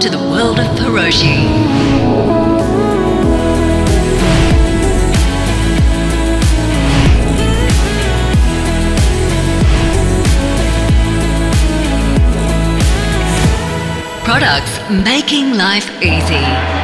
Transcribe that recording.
to the world of Perosi. Products making life easy.